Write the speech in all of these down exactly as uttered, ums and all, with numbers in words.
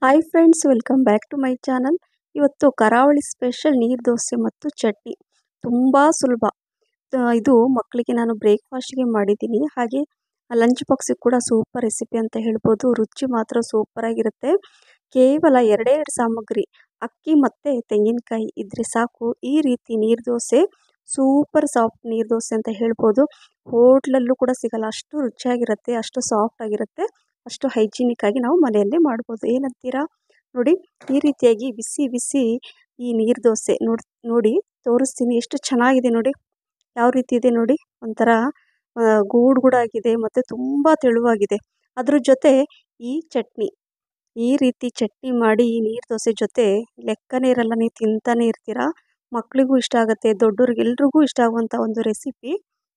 Hi friends, welcome back to my channel. ಇವತ್ತು Karavali special ನೀರು ದೋಸೆ ಮತ್ತು ಚಟ್ನಿ ತುಂಬ ಸುಲಭ. ತ- ಇದು ಮಕ್ಕಳಿಗೆ ನಾನು ಬ್ರೇಕ್ಫಾಸ್ಟ್ಗೆ ಮಾಡಿದ್ದೀನಿ. ಹಾಗೆ ಲಂಚ್ ಬಾಕ್ಸಿಗೆ ಕೂಡ ಸೂಪರ್ ರೆಸಿಪಿ ಅಂತ ಹೇಳ್ಬೋದು. ರುಚಿ ಮಾತ್ರ ಸೂಪರ್ ಆಗಿರುತ್ತೆ. ಕೇವಲ ಎರಡೇ ಎರಡು ಸಾಮಗ್ರಿ, ಅಕ್ಕಿ ಮತ್ತು ತೆಂಗಿನಕಾಯಿ ಇದ್ರೆ ಸಾಕು. ಈ ರೀತಿ ನೀರು ದೋಸೆ ಸೂಪರ್ ಸಾಫ್ಟ್ ನೀರು ದೋಸೆ ಅಂತ ಹೇಳ್ಬೋದು. ಹೋಟ್ಲಲ್ಲೂ ಕೂಡ ಸಿಗಲ್ಲ, ಅಷ್ಟು ರುಚಿಯಾಗಿರುತ್ತೆ, ಅಷ್ಟು ಸಾಫ್ಟ್ ಆಗಿರುತ್ತೆ, ಅಷ್ಟು ಹೈಜಿನಿಕ್ ಆಗಿ ನಾವು ಮನೆಯಲ್ಲೇ ಮಾಡ್ಬೋದು. ಏನಂತೀರಾ? ನೋಡಿ, ಈ ರೀತಿಯಾಗಿ ಬಿಸಿ ಬಿಸಿ ಈ ನೀರು ದೋಸೆ ನೋಡಿ ನೋಡಿ ತೋರಿಸ್ತೀನಿ. ಎಷ್ಟು ಚೆನ್ನಾಗಿದೆ ನೋಡಿ, ಯಾವ ರೀತಿ ಇದೆ ನೋಡಿ. ಒಂಥರ ಆ, ಗೂಡು ಗೂಡಾಗಿದೆ ಮತ್ತು ತುಂಬ ತೆಳುವಾಗಿದೆ. ಅದ್ರ ಜೊತೆ ಈ ಚಟ್ನಿ, ಈ ರೀತಿ ಚಟ್ನಿ ಮಾಡಿ ಈ ನೀರು ದೋಸೆ ಜೊತೆ ಲೆಕ್ಕನೇ ಇರಲ್ಲ, ನೀವು ತಿಂತಾನೆ ಇರ್ತೀರಾ. ಮಕ್ಕಳಿಗೂ ಇಷ್ಟ ಆಗುತ್ತೆ, ದೊಡ್ಡವ್ರಿಗೆ ಎಲ್ರಿಗೂ ಇಷ್ಟ ಆಗುವಂಥ ಒಂದು ರೆಸಿಪಿ.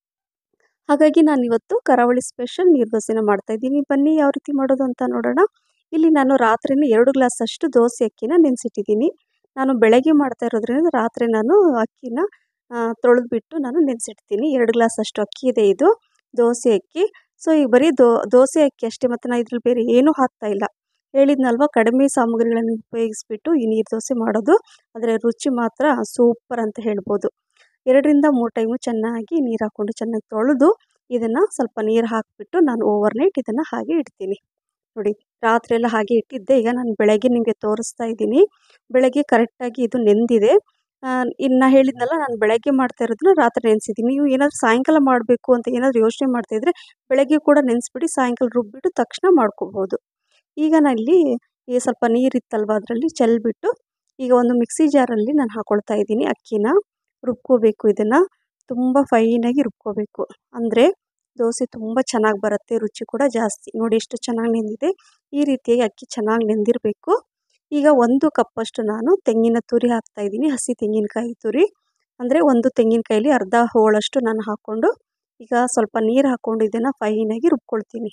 ಹಾಗಾಗಿ ನಾನು ಇವತ್ತು ಕರಾವಳಿ ಸ್ಪೆಷಲ್ ನೀರು ದೋಸೆನ ಮಾಡ್ತಾಯಿದ್ದೀನಿ. ಬನ್ನಿ ಯಾವ ರೀತಿ ಮಾಡೋದು ಅಂತ ನೋಡೋಣ. ಇಲ್ಲಿ ನಾನು ರಾತ್ರಿನೇ ಎರಡು ಗ್ಲಾಸ್ ಅಷ್ಟು ದೋಸೆ ಅಕ್ಕಿನ ನೆನೆಸಿಟ್ಟಿದ್ದೀನಿ. ನಾನು ಬೆಳಗ್ಗೆ ಮಾಡ್ತಾ ಇರೋದ್ರಿಂದ ರಾತ್ರಿ ನಾನು ಅಕ್ಕಿನ ತೊಳೆದ್ಬಿಟ್ಟು ನಾನು ನೆನೆಸಿಡ್ತೀನಿ. ಎರಡು ಗ್ಲಾಸ್ ಅಷ್ಟು ಅಕ್ಕಿ ಇದೆ ಇದು ದೋಸೆ ಅಕ್ಕಿ. ಸೊ ಈಗ ಬರೀ ದೋ ದೋಸೆ ಅಕ್ಕಿ ಅಷ್ಟೇ, ಮತ್ತು ನಾನು ಇದ್ರಲ್ಲಿ ಬೇರೆ ಏನೂ ಹಾಕ್ತಾ ಇಲ್ಲ. ಹೇಳಿದ್ನಲ್ವ, ಕಡಿಮೆ ಸಾಮಗ್ರಿಗಳನ್ನು ಉಪಯೋಗಿಸ್ಬಿಟ್ಟು ಈ ನೀರು ದೋಸೆ ಮಾಡೋದು, ಆದರೆ ರುಚಿ ಮಾತ್ರ ಸೂಪರ್ ಅಂತ ಹೇಳ್ಬೋದು. ಎರಡರಿಂದ ಮೂರು ಟೈಮು ಚೆನ್ನಾಗಿ ನೀರು ಹಾಕ್ಕೊಂಡು ಚೆನ್ನಾಗಿ ತೊಳೆದು ಇದನ್ನು ಸ್ವಲ್ಪ ನೀರು ಹಾಕಿಬಿಟ್ಟು ನಾನು ಓವರ್ನೈಟ್ ಇದನ್ನು ಹಾಗೆ ಇಡ್ತೀನಿ. ನೋಡಿ, ರಾತ್ರಿ ಎಲ್ಲ ಹಾಗೆ ಇಟ್ಟಿದ್ದೆ. ಈಗ ನಾನು ಬೆಳಗ್ಗೆ ನಿಮಗೆ ತೋರಿಸ್ತಾ ಇದ್ದೀನಿ. ಬೆಳಗ್ಗೆ ಕರೆಕ್ಟಾಗಿ ಇದು ನೆಂದಿದೆ. ಇನ್ನು ಹೇಳಿದ್ನಲ್ಲ, ನಾನು ಬೆಳಗ್ಗೆ ಮಾಡ್ತಾ ಇರೋದನ್ನ ರಾತ್ರಿ ನೆನೆಸಿದ್ದೀನಿ. ನೀವು ಏನಾದರೂ ಸಾಯಂಕಾಲ ಮಾಡಬೇಕು ಅಂತ ಏನಾದರೂ ಯೋಚನೆ ಮಾಡ್ತಾಯಿದ್ರೆ ಬೆಳಗ್ಗೆ ಕೂಡ ನೆನೆಸ್ಬಿಟ್ಟು ಸಾಯಂಕಾಲ ರುಬ್ಬಿಟ್ಟು ತಕ್ಷಣ ಮಾಡ್ಕೋಬೋದು. ಈಗ ನಾನು ಇಲ್ಲಿ ಈ ಸ್ವಲ್ಪ ನೀರಿತ್ತಲ್ವ ಅದರಲ್ಲಿ ಚೆಲ್ಬಿಟ್ಟು ಈಗ ಒಂದು ಮಿಕ್ಸಿ ಜಾರಲ್ಲಿ ನಾನು ಹಾಕ್ಕೊಳ್ತಾ ಇದ್ದೀನಿ. ಅಕ್ಕಿನ ರುಬ್ಕೋಬೇಕು, ಇದನ್ನು ತುಂಬ ಫೈನಾಗಿ ರುಬ್ಕೋಬೇಕು. ಅಂದರೆ ದೋಸೆ ತುಂಬ ಚೆನ್ನಾಗಿ ಬರುತ್ತೆ, ರುಚಿ ಕೂಡ ಜಾಸ್ತಿ. ನೋಡಿ ಎಷ್ಟು ಚೆನ್ನಾಗಿ ನೆಂದಿದೆ. ಈ ರೀತಿಯಾಗಿ ಅಕ್ಕಿ ಚೆನ್ನಾಗಿ ನೆಂದಿರಬೇಕು. ಈಗ ಒಂದು ಕಪ್ಪಷ್ಟು ನಾನು ತೆಂಗಿನ ತುರಿ ಹಾಕ್ತಾಯಿದ್ದೀನಿ, ಹಸಿ ತೆಂಗಿನಕಾಯಿ ತುರಿ. ಅಂದರೆ ಒಂದು ತೆಂಗಿನಕಾಯಲ್ಲಿ ಅರ್ಧ ಹೋಳಷ್ಟು ನಾನು ಹಾಕ್ಕೊಂಡು ಈಗ ಸ್ವಲ್ಪ ನೀರು ಹಾಕ್ಕೊಂಡು ಇದನ್ನು ಫೈನಾಗಿ ರುಬ್ಕೊಳ್ತೀನಿ.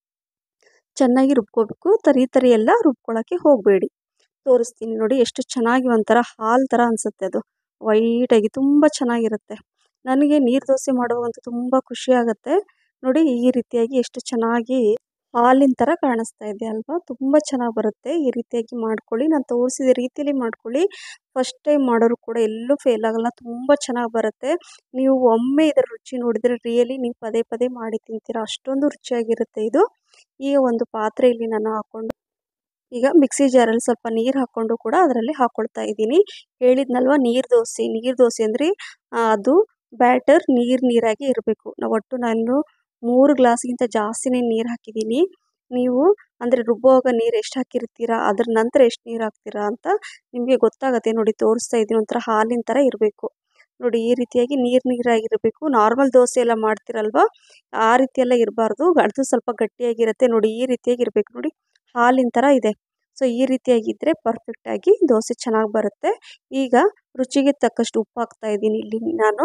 ಚೆನ್ನಾಗಿ ರುಬ್ಕೋಬೇಕು, ತರಿ ತರಿ ಎಲ್ಲ ರುಬ್ಕೊಳ್ಳೋಕ್ಕೆ ಹೋಗಬೇಡಿ. ತೋರಿಸ್ತೀನಿ ನೋಡಿ, ಎಷ್ಟು ಚೆನ್ನಾಗಿ ಒಂಥರ ಹಾಲು ಥರ ಅನಿಸುತ್ತೆ. ಅದು ವೈಟಾಗಿ ತುಂಬ ಚೆನ್ನಾಗಿರುತ್ತೆ. ನನಗೆ ನೀರು ದೋಸೆ ಮಾಡುವಂತೂ ತುಂಬ ಖುಷಿ ಆಗುತ್ತೆ. ನೋಡಿ, ಈ ರೀತಿಯಾಗಿ ಎಷ್ಟು ಚೆನ್ನಾಗಿ ಹಾಲಿನ ಥರ ಕಾಣಿಸ್ತಾ ಇದೆ ಅಲ್ವಾ? ತುಂಬ ಚೆನ್ನಾಗಿ ಬರುತ್ತೆ. ಈ ರೀತಿಯಾಗಿ ಮಾಡ್ಕೊಳ್ಳಿ, ನಾನು ತೋರಿಸಿದ ರೀತಿಯಲ್ಲಿ ಮಾಡ್ಕೊಳ್ಳಿ. ಫಸ್ಟ್ ಟೈಮ್ ಮಾಡೋರು ಕೂಡ ಎಲ್ಲೂ ಫೇಲ್ ಆಗಲ್ಲ, ತುಂಬ ಚೆನ್ನಾಗಿ ಬರುತ್ತೆ. ನೀವು ಒಮ್ಮೆ ಇದರ ರುಚಿ ನೋಡಿದರೆ ರಿಯಲಿ ನೀವು ಪದೇ ಪದೇ ಮಾಡಿ ತಿಂತೀರಾ, ಅಷ್ಟೊಂದು ರುಚಿಯಾಗಿರುತ್ತೆ ಇದು. ಈಗ ಒಂದು ಪಾತ್ರೆಯಲ್ಲಿ ನಾನು ಹಾಕ್ಕೊಂಡು ಈಗ ಮಿಕ್ಸಿ ಜಾರಲ್ಲಿ ಸ್ವಲ್ಪ ನೀರು ಹಾಕ್ಕೊಂಡು ಕೂಡ ಅದರಲ್ಲಿ ಹಾಕ್ಕೊಳ್ತಾ ಇದ್ದೀನಿ. ಹೇಳಿದ್ನಲ್ವ, ನೀರು ದೋಸೆ ನೀರು ದೋಸೆ ಅಂದರೆ ಅದು ಬ್ಯಾಟರ್ ನೀರು ನೀರಾಗಿ ಇರಬೇಕು. ನಾವು ಒಟ್ಟು ನಾನು ಮೂರು ಗ್ಲಾಸ್ಗಿಂತ ಜಾಸ್ತಿನೇ ನೀರು ಹಾಕಿದ್ದೀನಿ. ನೀವು ಅಂದರೆ ರುಬ್ಬುವಾಗ ನೀರು ಎಷ್ಟು ಹಾಕಿರ್ತೀರಾ, ಅದ್ರ ನಂತರ ಎಷ್ಟು ನೀರು ಹಾಕ್ತೀರಾ ಅಂತ ನಿಮಗೆ ಗೊತ್ತಾಗುತ್ತೆ. ನೋಡಿ, ತೋರಿಸ್ತಾ ಇದ್ದೀನಿ, ಒಂಥರ ಹಾಲಿನ ಥರ ಇರಬೇಕು. ನೋಡಿ, ಈ ರೀತಿಯಾಗಿ ನೀರು ನೀರಾಗಿರಬೇಕು. ನಾರ್ಮಲ್ ದೋಸೆ ಎಲ್ಲ ಮಾಡ್ತೀರಲ್ವ, ಆ ರೀತಿ ಎಲ್ಲ ಇರಬಾರ್ದು, ಅದು ಸ್ವಲ್ಪ ಗಟ್ಟಿಯಾಗಿರುತ್ತೆ. ನೋಡಿ, ಈ ರೀತಿಯಾಗಿ ಇರಬೇಕು. ನೋಡಿ, ಹಾಲಿನ ಥರ ಇದೆ. ಸೊ ಈ ರೀತಿಯಾಗಿದ್ದರೆ ಪರ್ಫೆಕ್ಟಾಗಿ ದೋಸೆ ಚೆನ್ನಾಗಿ ಬರುತ್ತೆ. ಈಗ ರುಚಿಗೆ ತಕ್ಕಷ್ಟು ಉಪ್ಪು ಹಾಕ್ತಾ ಇದ್ದೀನಿ. ಇಲ್ಲಿ ನಾನು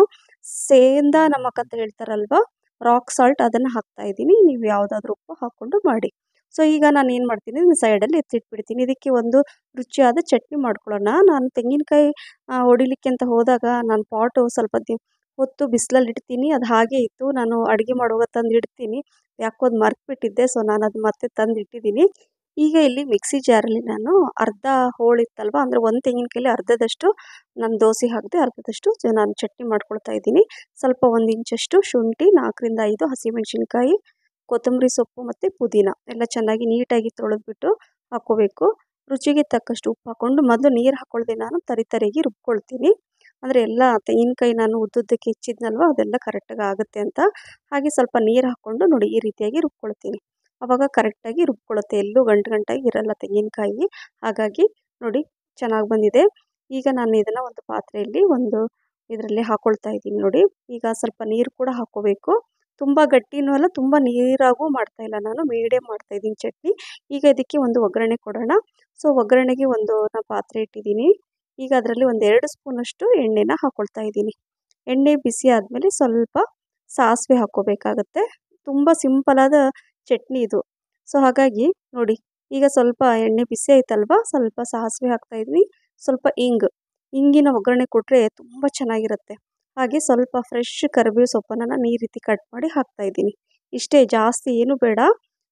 ಸೇಂದ ನಮಕ್ ಅಂತ ಹೇಳ್ತಾರಲ್ವ, ರಾಕ್ ಸಾಲ್ಟ್, ಅದನ್ನು ಹಾಕ್ತಾ ಇದ್ದೀನಿ. ನೀವು ಯಾವುದಾದ್ರೂ ಉಪ್ಪು ಹಾಕ್ಕೊಂಡು ಮಾಡಿ. ಸೊ ಈಗ ನಾನು ಏನು ಮಾಡ್ತೀನಿ, ಸೈಡಲ್ಲಿ ಎತ್ತಿಟ್ಬಿಡ್ತೀನಿ. ಇದಕ್ಕೆ ಒಂದು ರುಚಿಯಾದ ಚಟ್ನಿ ಮಾಡ್ಕೊಳ್ಳೋಣ. ನಾನು ತೆಂಗಿನಕಾಯಿ ಹೊಡಿಲಿಕ್ಕೆ ಅಂತ ಹೋದಾಗ ನಾನು ಪಾಟು ಸ್ವಲ್ಪ ದಿ ಹೊತ್ತು ಬಿಸಿಲಲ್ಲಿ ಇಡ್ತೀನಿ. ಅದು ಹಾಗೆ ಇತ್ತು, ನಾನು ಅಡುಗೆ ಮಾಡುವಾಗ ತಂದು ಇಡ್ತೀನಿ. ಯಾಕೋ ಅದು ಮರ್ತ್ಬಿಟ್ಟಿದ್ದೆ, ಸೊ ನಾನು ಅದು ಮತ್ತೆ ತಂದು ಇಟ್ಟಿದ್ದೀನಿ. ಈಗ ಇಲ್ಲಿ ಮಿಕ್ಸಿ ಜಾರಲ್ಲಿ ನಾನು ಅರ್ಧ ಹೋಳಿತ್ತಲ್ವ, ಅಂದರೆ ಒಂದು ತೆಂಗಿನಕಾಯಲ್ಲಿ ಅರ್ಧದಷ್ಟು ನಾನು ದೋಸೆ ಹಾಕಿದೆ, ಅರ್ಧದಷ್ಟು ನಾನು ಚಟ್ನಿ ಮಾಡ್ಕೊಳ್ತಾ ಇದ್ದೀನಿ. ಸ್ವಲ್ಪ ಒಂದು ಇಂಚಷ್ಟು ಶುಂಠಿ, ನಾಲ್ಕರಿಂದ ಐದು ಹಸಿಮೆಣಸಿನ್ಕಾಯಿ, ಕೊತ್ತಂಬರಿ ಸೊಪ್ಪು ಮತ್ತು ಪುದೀನ ಎಲ್ಲ ಚೆನ್ನಾಗಿ ನೀಟಾಗಿ ತೊಳೆದ್ಬಿಟ್ಟು ಹಾಕ್ಕೋಬೇಕು. ರುಚಿಗೆ ತಕ್ಕಷ್ಟು ಉಪ್ಪು ಹಾಕ್ಕೊಂಡು ಮೊದಲು ನೀರು ಹಾಕ್ಕೊಳ್ದೆ ನಾನು ತರಿ ತರಿಯಾಗಿ ರುಬ್ಕೊಳ್ತೀನಿ. ಅಂದರೆ ಎಲ್ಲ ತೆಂಗಿನಕಾಯಿ ನಾನು ಉದ್ದುದ್ದಕ್ಕೆ ಹೆಚ್ಚಿದ್ನಲ್ವ, ಅದೆಲ್ಲ ಕರೆಕ್ಟಾಗಿ ಆಗುತ್ತೆ ಅಂತ. ಹಾಗೆ ಸ್ವಲ್ಪ ನೀರು ಹಾಕ್ಕೊಂಡು ನೋಡಿ ಈ ರೀತಿಯಾಗಿ ರುಬ್ಕೊಳ್ತೀನಿ. ಆವಾಗ ಕರೆಕ್ಟಾಗಿ ರುಬ್ಕೊಳ್ಳುತ್ತೆ, ಎಲ್ಲೂ ಗಂಟು ಗಂಟಾಗಿ ಇರಲ್ಲ ತೆಂಗಿನಕಾಯಿ. ಹಾಗಾಗಿ ನೋಡಿ, ಚೆನ್ನಾಗಿ ಬಂದಿದೆ. ಈಗ ನಾನು ಇದನ್ನು ಒಂದು ಪಾತ್ರೆಯಲ್ಲಿ ಒಂದು ಇದರಲ್ಲಿ ಹಾಕ್ಕೊಳ್ತಾ ಇದ್ದೀನಿ. ನೋಡಿ, ಈಗ ಸ್ವಲ್ಪ ನೀರು ಕೂಡ ಹಾಕ್ಕೋಬೇಕು. ತುಂಬ ಗಟ್ಟಿನೂ ಅಲ್ಲ, ತುಂಬ ನೀರಾಗೂ ಮಾಡ್ತಾಯಿಲ್ಲ, ನಾನು ಮೀಡಿಯಮ್ ಮಾಡ್ತಾಯಿದ್ದೀನಿ ಚಟ್ನಿ. ಈಗ ಇದಕ್ಕೆ ಒಂದು ಒಗ್ಗರಣೆ ಕೊಡೋಣ. ಸೊ ಒಗ್ಗರಣೆಗೆ ಒಂದು ನಾನು ಪಾತ್ರೆ ಇಟ್ಟಿದ್ದೀನಿ. ಈಗ ಅದರಲ್ಲಿ ಒಂದು ಎರಡು ಸ್ಪೂನಷ್ಟು ಎಣ್ಣೆನ ಹಾಕ್ಕೊಳ್ತಾ ಇದ್ದೀನಿ. ಎಣ್ಣೆ ಬಿಸಿ ಆದಮೇಲೆ ಸ್ವಲ್ಪ ಸಾಸಿವೆ ಹಾಕ್ಕೋಬೇಕಾಗತ್ತೆ. ತುಂಬ ಸಿಂಪಲಾದ ಚಟ್ನಿ ಇದು. ಸೊ ಹಾಗಾಗಿ ನೋಡಿ, ಈಗ ಸ್ವಲ್ಪ ಎಣ್ಣೆ ಬಿಸಿ ಆಯ್ತಲ್ವ, ಸ್ವಲ್ಪ ಸಾಸಿವೆ ಹಾಕ್ತಾಯಿದ್ದೀನಿ, ಸ್ವಲ್ಪ ಇಂಗು ಇಂಗಿನ ಒಗ್ಗರಣೆ ಕೊಟ್ಟರೆ ತುಂಬ ಚೆನ್ನಾಗಿರುತ್ತೆ. ಹಾಗೆ ಸ್ವಲ್ಪ ಫ್ರೆಶ್ ಕರಿಬೇವು ಸೊಪ್ಪನ್ನು ನಾನು ಈ ರೀತಿ ಕಟ್ ಮಾಡಿ ಹಾಕ್ತಾಯಿದ್ದೀನಿ. ಇಷ್ಟೇ, ಜಾಸ್ತಿ ಏನು ಬೇಡ.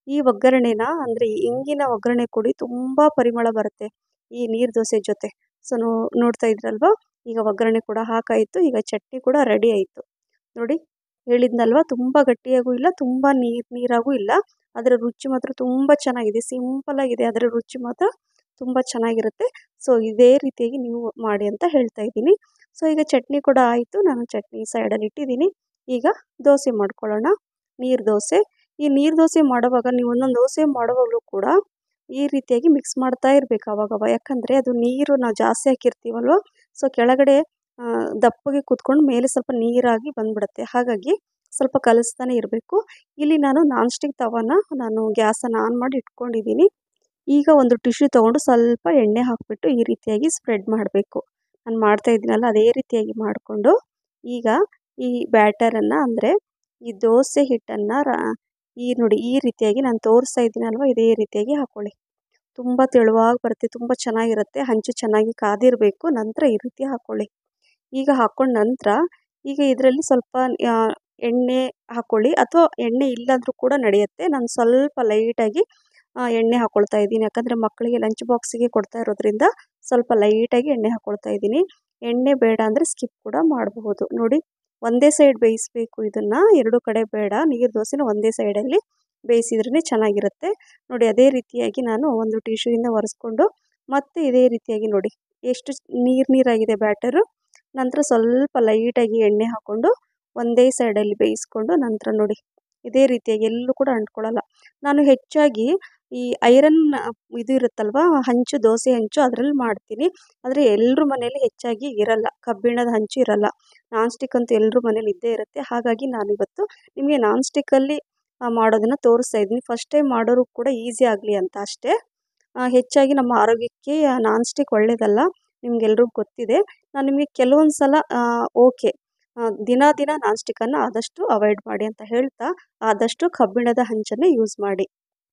ಈ ಒಗ್ಗರಣೆನ ಅಂದರೆ ಇಂಗಿನ ಒಗ್ಗರಣೆ ಕೊಡಿ, ತುಂಬ ಪರಿಮಳ ಬರುತ್ತೆ ಈ ನೀರು ದೋಸೆ ಜೊತೆ. ಸೊ ನೋ ನೋಡ್ತಾ ಇದ್ರಲ್ವಾ, ಈಗ ಒಗ್ಗರಣೆ ಕೂಡ ಹಾಕಾಯಿತು. ಈಗ ಚಟ್ನಿ ಕೂಡ ರೆಡಿ ಆಯಿತು ನೋಡಿ. ಹೇಳಿದ್ನಲ್ವ, ತುಂಬ ಗಟ್ಟಿಯಾಗೂ ಇಲ್ಲ, ತುಂಬ ನೀರು ನೀರಾಗೂ ಇಲ್ಲ. ಅದರ ರುಚಿ ಮಾತ್ರ ತುಂಬ ಚೆನ್ನಾಗಿದೆ, ಸಿಂಪಲ್ಲಾಗಿದೆ, ಅದರ ರುಚಿ ಮಾತ್ರ ತುಂಬ ಚೆನ್ನಾಗಿರುತ್ತೆ. ಸೊ ಇದೇ ರೀತಿಯಾಗಿ ನೀವು ಮಾಡಿ ಅಂತ ಹೇಳ್ತಾ ಇದ್ದೀನಿ. ಸೊ ಈಗ ಚಟ್ನಿ ಕೂಡ ಆಯಿತು, ನಾನು ಚಟ್ನಿ ಸೈಡಲ್ಲಿ ಇಟ್ಟಿದ್ದೀನಿ. ಈಗ ದೋಸೆ ಮಾಡ್ಕೊಳ್ಳೋಣ, ನೀರು ದೋಸೆ. ಈ ನೀರು ದೋಸೆ ಮಾಡುವಾಗ ನೀವು ಒಂದೊಂದು ದೋಸೆ ಮಾಡುವಾಗಲೂ ಕೂಡ ಈ ರೀತಿಯಾಗಿ ಮಿಕ್ಸ್ ಮಾಡ್ತಾ ಇರಬೇಕು ಅವಾಗವಾಗ. ಯಾಕಂದರೆ ಅದು ನೀರು ನಾವು ಜಾಸ್ತಿ ಹಾಕಿರ್ತೀವಲ್ವ, ಸೊ ಕೆಳಗಡೆ ದಪ್ಪಗೆ ಕೂತ್ಕೊಂಡು ಮೇಲೆ ಸ್ವಲ್ಪ ನೀರಾಗಿ ಬಂದ್ಬಿಡುತ್ತೆ. ಹಾಗಾಗಿ ಸ್ವಲ್ಪ ಕಲಿಸ್ತಾನೆ ಇರಬೇಕು. ಇಲ್ಲಿ ನಾನು ನಾನ್ ಸ್ಟಿಕ್ ತವಾನ ನಾನು ಗ್ಯಾಸನ್ನು ಆನ್ ಮಾಡಿ ಇಟ್ಕೊಂಡಿದ್ದೀನಿ. ಈಗ ಒಂದು ಟಿಶ್ಯೂ ತೊಗೊಂಡು ಸ್ವಲ್ಪ ಎಣ್ಣೆ ಹಾಕಿಬಿಟ್ಟು ಈ ರೀತಿಯಾಗಿ ಸ್ಪ್ರೆಡ್ ಮಾಡಬೇಕು. ನಾನು ಮಾಡ್ತಾ ಇದ್ದೀನಲ್ಲ ಅದೇ ರೀತಿಯಾಗಿ ಮಾಡಿಕೊಂಡು ಈಗ ಈ ಬ್ಯಾಟರನ್ನು ಅಂದರೆ ಈ ದೋಸೆ ಹಿಟ್ಟನ್ನು ರ ಈ ನೋಡಿ ಈ ರೀತಿಯಾಗಿ ನಾನು ತೋರಿಸ್ತಾ ಇದ್ದೀನಲ್ವ, ಇದೇ ರೀತಿಯಾಗಿ ಹಾಕ್ಕೊಳ್ಳಿ. ತುಂಬ ತೆಳುವಾಗಿ ಬರುತ್ತೆ, ತುಂಬ ಚೆನ್ನಾಗಿರುತ್ತೆ. ಹಂಚು ಚೆನ್ನಾಗಿ ಕಾದಿರಬೇಕು. ನಂತರ ಈ ರೀತಿ ಹಾಕ್ಕೊಳ್ಳಿ. ಈಗ ಹಾಕ್ಕೊಂಡ ನಂತರ ಈಗ ಇದರಲ್ಲಿ ಸ್ವಲ್ಪ ಎಣ್ಣೆ ಹಾಕ್ಕೊಳ್ಳಿ, ಅಥವಾ ಎಣ್ಣೆ ಇಲ್ಲಾಂದರೂ ಕೂಡ ನಡೆಯುತ್ತೆ. ನಾನು ಸ್ವಲ್ಪ ಲೈಟಾಗಿ ಎಣ್ಣೆ ಹಾಕ್ಕೊಳ್ತಾ ಇದ್ದೀನಿ, ಯಾಕಂದರೆ ಮಕ್ಕಳಿಗೆ ಲಂಚ್ ಬಾಕ್ಸಿಗೆ ಕೊಡ್ತಾ ಇರೋದ್ರಿಂದ ಸ್ವಲ್ಪ ಲೈಟಾಗಿ ಎಣ್ಣೆ ಹಾಕ್ಕೊಳ್ತಾ ಇದ್ದೀನಿ. ಎಣ್ಣೆ ಬೇಡ ಅಂದರೆ ಸ್ಕಿಪ್ ಕೂಡ ಮಾಡಬಹುದು. ನೋಡಿ, ಒಂದೇ ಸೈಡ್ ಬೇಯಿಸಬೇಕು ಇದನ್ನು, ಎರಡು ಕಡೆ ಬೇಡ. ನೀರು ದೋಸೆನ ಒಂದೇ ಸೈಡಲ್ಲಿ ಬೇಯಿಸಿದ್ರೇ ಚೆನ್ನಾಗಿರುತ್ತೆ. ನೋಡಿ ಅದೇ ರೀತಿಯಾಗಿ ನಾನು ಒಂದು ಟಿಶ್ಯೂಯಿಂದ ಒರೆಸ್ಕೊಂಡು ಮತ್ತೆ ಇದೇ ರೀತಿಯಾಗಿ ನೋಡಿ ಎಷ್ಟು ನೀರು ನೀರಾಗಿದೆ ಬ್ಯಾಟರು. ನಂತರ ಸ್ವಲ್ಪ ಲೈಟಾಗಿ ಎಣ್ಣೆ ಹಾಕ್ಕೊಂಡು ಒಂದೇ ಸೈಡಲ್ಲಿ ಬೇಯಿಸ್ಕೊಂಡು ನಂತರ ನೋಡಿ ಇದೇ ರೀತಿಯಾಗಿ ಎಲ್ಲೂ ಕೂಡ ಅಂಟ್ಕೊಳ್ಳಲ್ಲ. ನಾನು ಹೆಚ್ಚಾಗಿ ಈ ಐರನ್ ಇದು ಇರುತ್ತಲ್ವ, ಹಂಚು, ದೋಸೆ ಹಂಚು, ಅದರಲ್ಲಿ ಮಾಡ್ತೀನಿ. ಆದರೆ ಎಲ್ಲರ ಮನೇಲಿ ಹೆಚ್ಚಾಗಿ ಇರಲ್ಲ, ಕಬ್ಬಿಣದ ಹಂಚು ಇರಲ್ಲ. ನಾನ್ ಸ್ಟಿಕ್ ಅಂತೂ ಎಲ್ಲರ ಮನೇಲಿ ಇದ್ದೇ ಇರುತ್ತೆ. ಹಾಗಾಗಿ ನಾನಿವತ್ತು ನಿಮಗೆ ನಾನ್ ಸ್ಟಿಕ್ಕಲ್ಲಿ ಮಾಡೋದನ್ನು ತೋರಿಸ್ತಾ ಇದ್ದೀನಿ. ಫಸ್ಟ್ ಟೈಮ್ ಮಾಡೋರು ಕೂಡ ಈಸಿ ಆಗಲಿ ಅಂತ ಅಷ್ಟೇ. ಹೆಚ್ಚಾಗಿ ನಮ್ಮ ಆರೋಗ್ಯಕ್ಕೆ ನಾನ್ ಸ್ಟಿಕ್ ಒಳ್ಳೆಯದಲ್ಲ, ನಿಮಗೆಲ್ರಿಗೂ ಗೊತ್ತಿದೆ. ನಾನು ನಿಮಗೆ ಕೆಲವೊಂದು ಸಲ ಓಕೆ ದಿನ ದಿನ ನಾನ್ ಸ್ಟಿಕ್ಕನ್ನು ಆದಷ್ಟು ಅವಾಯ್ಡ್ ಮಾಡಿ ಅಂತ ಹೇಳ್ತಾ, ಆದಷ್ಟು ಕಬ್ಬಿಣದ ಹಂಚನ್ನೇ ಯೂಸ್ ಮಾಡಿ.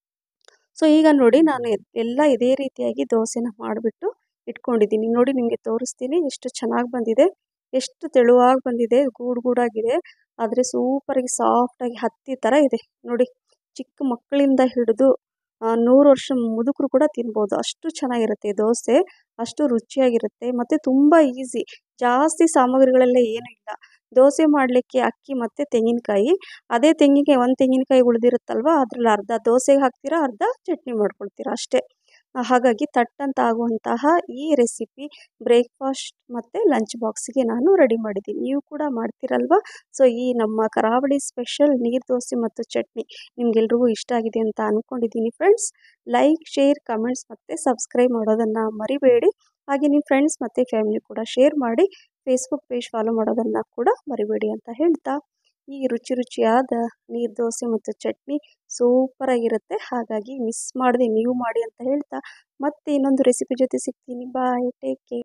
ಸೊ ಈಗ ನೋಡಿ ನಾನು ಎಲ್ಲ ಇದೇ ರೀತಿಯಾಗಿ ದೋಸೆನ ಮಾಡಿಬಿಟ್ಟು ಇಟ್ಕೊಂಡಿದ್ದೀನಿ. ನೋಡಿ ನಿಮಗೆ ತೋರಿಸ್ತೀನಿ ಎಷ್ಟು ಚೆನ್ನಾಗಿ ಬಂದಿದೆ, ಎಷ್ಟು ತೆಳುವಾಗಿ ಬಂದಿದೆ, ಗೂಡು ಗೂಡಾಗಿದೆ, ಆದರೆ ಸೂಪರಾಗಿ ಸಾಫ್ಟಾಗಿ ಹತ್ತಿ ಥರ ಇದೆ ನೋಡಿ. ಚಿಕ್ಕ ಮಕ್ಕಳಿಂದ ಹಿಡಿದು ನೂರು ವರ್ಷ ಮುದುಕರು ಕೂಡ ತಿನ್ಬೋದು, ಅಷ್ಟು ಚೆನ್ನಾಗಿರುತ್ತೆ ದೋಸೆ, ಅಷ್ಟು ರುಚಿಯಾಗಿರುತ್ತೆ ಮತ್ತು ತುಂಬ ಈಸಿ. ಜಾಸ್ತಿ ಸಾಮಗ್ರಿಗಳೆಲ್ಲ ಏನೂ ಇಲ್ಲ. ದೋಸೆ ಮಾಡಲಿಕ್ಕೆ ಅಕ್ಕಿ ಮತ್ತು ತೆಂಗಿನಕಾಯಿ, ಅದೇ ತೆಂಗಿಗೆ ಒಂದು ತೆಂಗಿನಕಾಯಿ ಉಳಿದಿರುತ್ತಲ್ವ, ಅದರಲ್ಲಿ ಅರ್ಧ ದೋಸೆಗೆ ಹಾಕ್ತೀರಾ, ಅರ್ಧ ಚಟ್ನಿ ಮಾಡ್ಕೊಳ್ತೀರಾ ಅಷ್ಟೇ. ಹಾಗಾಗಿ ತಟ್ಟಂತ ಆಗುವಂತಹ ಈ ರೆಸಿಪಿ ಬ್ರೇಕ್ಫಾಸ್ಟ್ ಮತ್ತು ಲಂಚ್ ಬಾಕ್ಸಿಗೆ ನಾನು ರೆಡಿ ಮಾಡಿದ್ದೀನಿ. ನೀವು ಕೂಡ ಮಾಡ್ತೀರಲ್ವ. ಸೊ ಈ ನಮ್ಮ ಕರಾವಳಿ ಸ್ಪೆಷಲ್ ನೀರು ದೋಸೆ ಮತ್ತು ಚಟ್ನಿ ನಿಮಗೆಲ್ರಿಗೂ ಇಷ್ಟ ಆಗಿದೆ ಅಂತ ಅಂದ್ಕೊಂಡಿದ್ದೀನಿ ಫ್ರೆಂಡ್ಸ್. ಲೈಕ್, ಶೇರ್, ಕಮೆಂಟ್ಸ್ ಮತ್ತು ಸಬ್ಸ್ಕ್ರೈಬ್ ಮಾಡೋದನ್ನು ಮರಿಬೇಡಿ. ಹಾಗೆ ನಿಮ್ಮ ಫ್ರೆಂಡ್ಸ್ ಮತ್ತು ಫ್ಯಾಮಿಲಿ ಕೂಡ ಶೇರ್ ಮಾಡಿ. ಫೇಸ್ಬುಕ್ ಪೇಜ್ ಫಾಲೋ ಮಾಡೋದನ್ನು ಕೂಡ ಮರಿಬೇಡಿ ಅಂತ ಹೇಳ್ತಾ, ಈ ರುಚಿ ರುಚಿಯಾದ ನೀರು ದೋಸೆ ಮತ್ತು ಚಟ್ನಿ ಸೂಪರಾಗಿರುತ್ತೆ. ಹಾಗಾಗಿ ಮಿಸ್ ಮಾಡದೆ ನೀವು ಮಾಡಿ ಅಂತ ಹೇಳ್ತಾ, ಮತ್ತೆ ಇನ್ನೊಂದು ರೆಸಿಪಿ ಜೊತೆ ಸಿಗ್ತೀನಿ. Bye, take care.